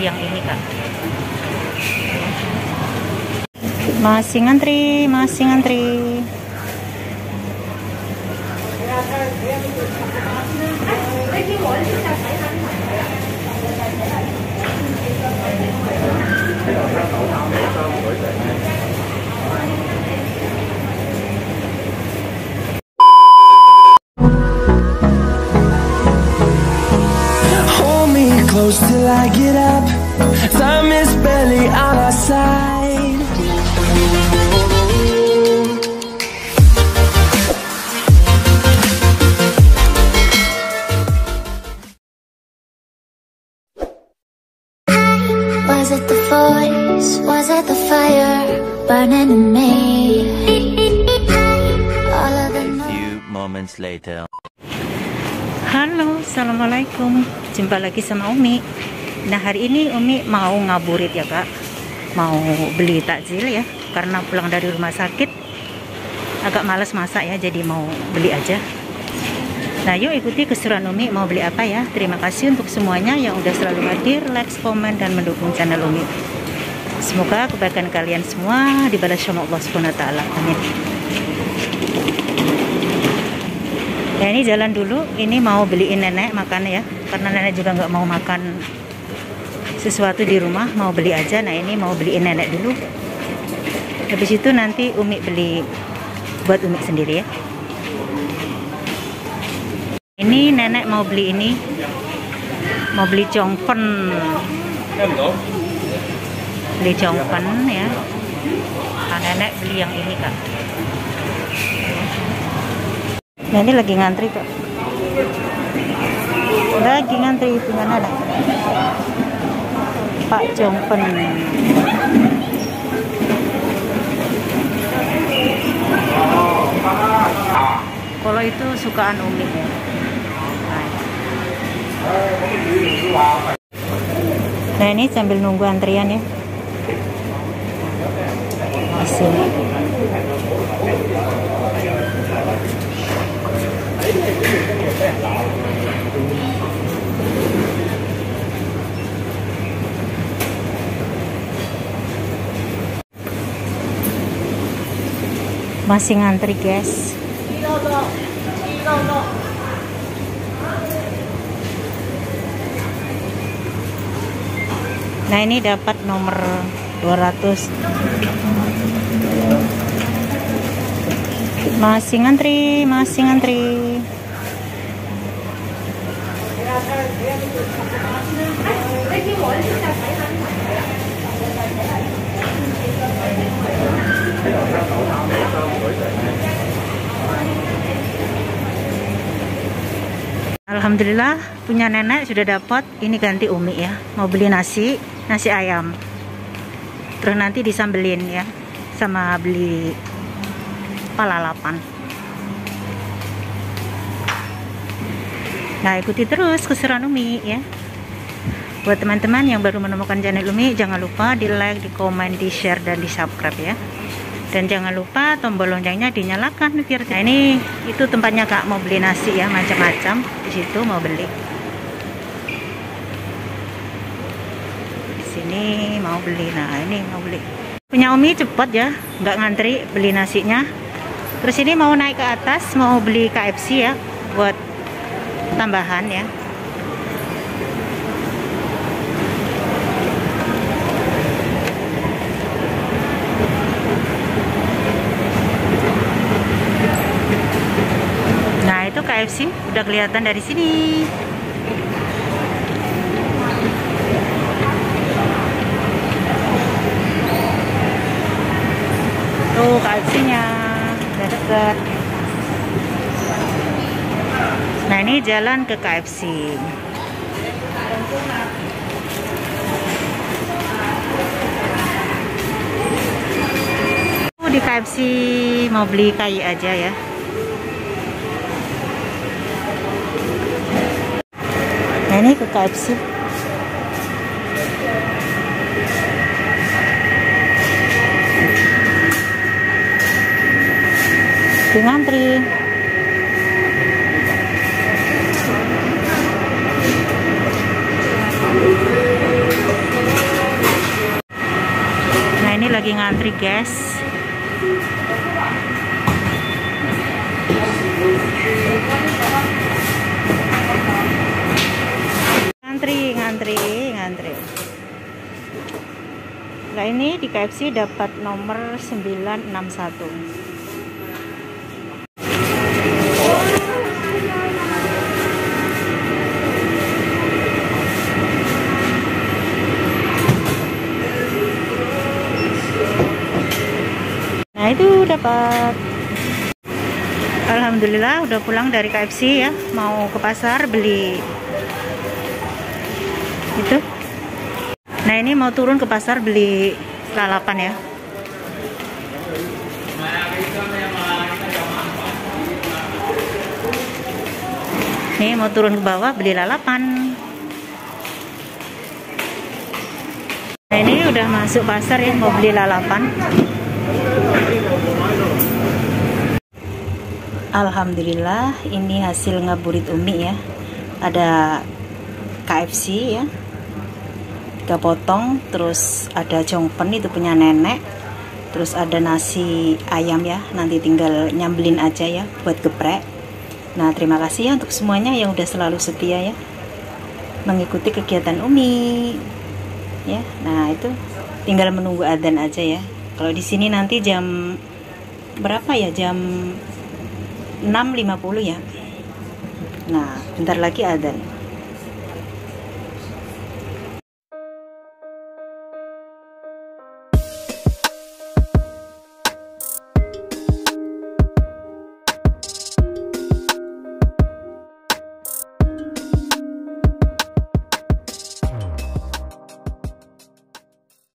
beli yang ini kak. Masih ngantri, masih ngantri. Hold me close till I get up. Time is barely on our side. Was it the voice? Was it the fire burning in me? All of the Few moments later. Halo, assalamualaikum. Jumpa lagi sama Umi. Nah hari ini Umi mau ngaburit ya kak. Mau beli takjil ya. Karena pulang dari rumah sakit agak males masak ya. Jadi mau beli aja. Nah yuk ikuti keseruan Umi mau beli apa ya. Terima kasih untuk semuanya yang udah selalu hadir, like, komen, dan mendukung channel Umi. Semoga kebaikan kalian semua dibalas sama Allah SWT. Amin. Nah ini jalan dulu, ini mau beliin nenek makan ya. Karena nenek juga nggak mau makan sesuatu di rumah, mau beli aja. Nah ini mau beliin nenek dulu. Habis itu nanti Umi beli buat Umi sendiri ya. Ini nenek mau beli ini, mau beli congpen, beli congpen ya. Nah, nenek beli yang ini kak. Nah ini lagi ngantri kak, lagi ngantri punya nenek. Pak congpen. Kalau itu sukaan Umi ya. Nah ini sambil nunggu antrian ya. Di sini. Masih ngantri guys. Nah ini dapat nomor 200. Masih ngantri, masih ngantri. Alhamdulillah punya nenek sudah dapat. Ini ganti Umi ya. Mau beli nasi ayam. Terus nanti disambelin ya. Sama beli palalapan. Nah ikuti terus keseruan Umi ya. Buat teman-teman yang baru menemukan channel Umi, jangan lupa di like, di komen, di share, dan di subscribe ya. Dan jangan lupa tombol loncengnya dinyalakan biar. Nah ini itu tempatnya kak, mau beli nasi ya, macam-macam. Di situ mau beli. Di sini mau beli. Nah ini mau beli. Punya Umi cepet ya, nggak ngantri beli nasinya. Terus ini mau naik ke atas, mau beli KFC ya, buat tambahan ya. Nah itu KFC udah kelihatan dari sini. Tuh KFC-nya udah deket. Nah ini jalan ke KFC. Di KFC mau beli kai aja ya. Nah ini ke KFC. Di ngantri. lagi ngantri, guys. Ngantri. Nah, ini di KFC dapat nomor 961. Nah, itu dapat. Alhamdulillah udah pulang dari KFC ya, mau ke pasar beli itu. Nah, ini mau turun ke pasar beli lalapan ya. Nih mau turun ke bawah beli lalapan. Nah, ini udah masuk pasar ya, mau beli lalapan. Alhamdulillah, ini hasil ngaburit Umi ya. Ada KFC ya, 3 potong, terus ada jongpen itu punya nenek, terus ada nasi ayam ya, nanti tinggal nyambelin aja ya buat geprek. Nah, terima kasih ya untuk semuanya yang udah selalu setia ya mengikuti kegiatan Umi ya. Nah, itu tinggal menunggu adzan aja ya. Kalau di sini nanti jam berapa ya, jam 6.50 ya. Nah, bentar lagi adzan.